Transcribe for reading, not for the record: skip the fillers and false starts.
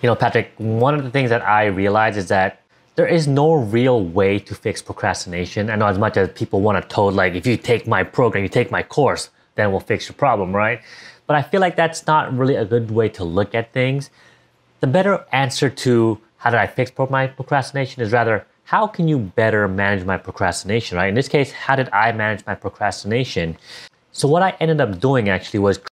Patrick, one of the things that I realize is that there is no real way to fix procrastination. I know as much as people want to told, like, if you take my program, you take my course, then we'll fix your problem, right? But I feel like that's not really a good way to look at things. The better answer to how did I fix my procrastination is rather, how can you better manage my procrastination, right? In this case, how did I manage my procrastination? So what I ended up doing actually was